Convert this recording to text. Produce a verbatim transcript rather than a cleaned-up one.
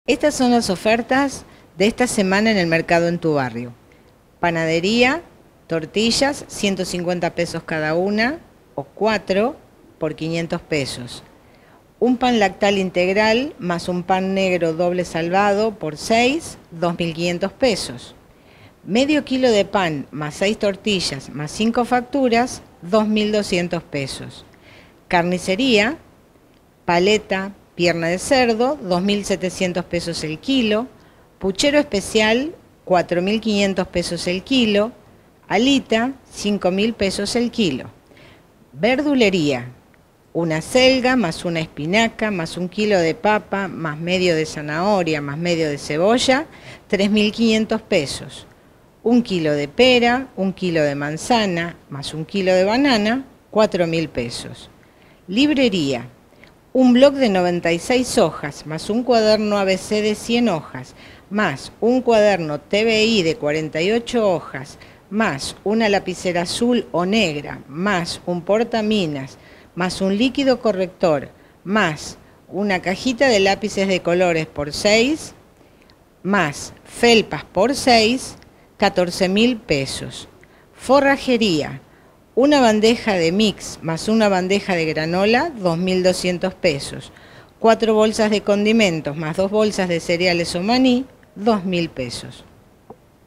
Estas son las ofertas de esta semana en el mercado en tu barrio. Panadería, tortillas, ciento cincuenta pesos cada una o cuatro por quinientos pesos. Un pan lactal integral más un pan negro doble salvado por seis, dos mil quinientos pesos. Medio kilo de pan más seis tortillas más cinco facturas, dos mil doscientos pesos. Carnicería, paleta, pierna de cerdo, dos mil setecientos pesos el kilo. Puchero especial, cuatro mil quinientos pesos el kilo. Alita, cinco mil pesos el kilo. Verdulería, una selga más una espinaca más un kilo de papa más medio de zanahoria más medio de cebolla, tres mil quinientos pesos. Un kilo de pera, un kilo de manzana más un kilo de banana, cuatro mil pesos. Librería, un bloc de noventa y seis hojas más un cuaderno A B C de cien hojas más un cuaderno T B I de cuarenta y ocho hojas más una lapicera azul o negra más un portaminas más un líquido corrector más una cajita de lápices de colores por seis más felpas por seis, catorce mil pesos. Forrajería, una bandeja de mix más una bandeja de granola, dos mil doscientos pesos. Cuatro bolsas de condimentos más dos bolsas de cereales o maní, dos mil pesos.